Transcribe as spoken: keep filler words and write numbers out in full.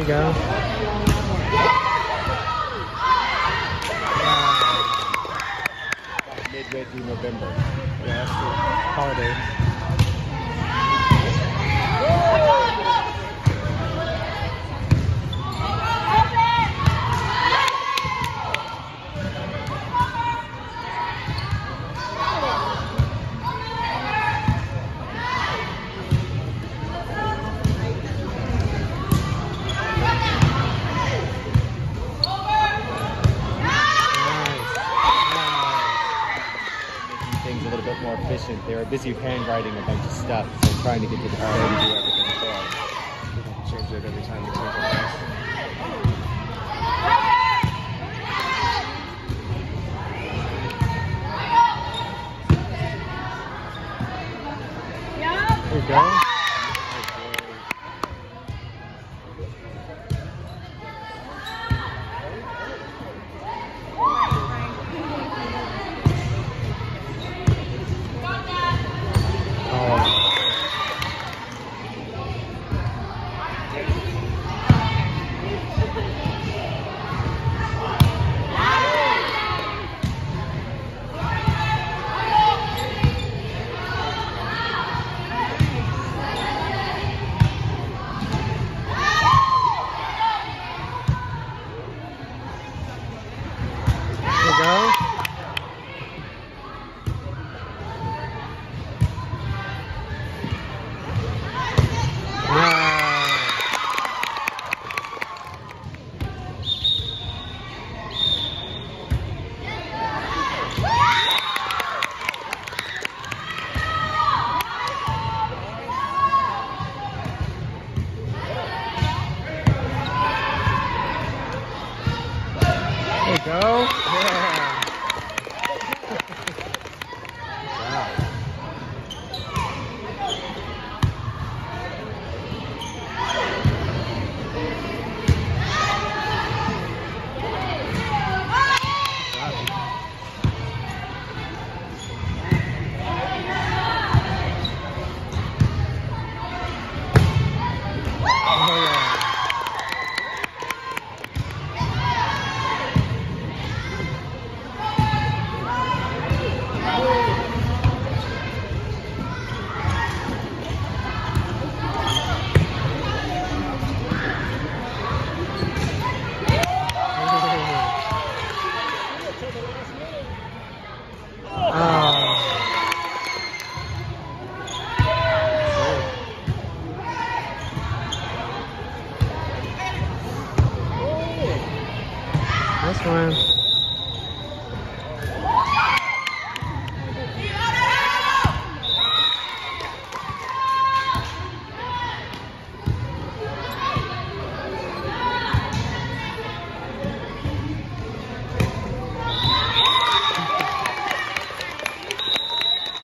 you go. Midway through November. Yeah, that's the holidays. Things a little bit more efficient. They were busy handwriting a bunch of stuff, so I'm trying to get to the floor and do everything for them. We can change it every time we change our class. There you go. Go. There you go. Yeah. Nice one.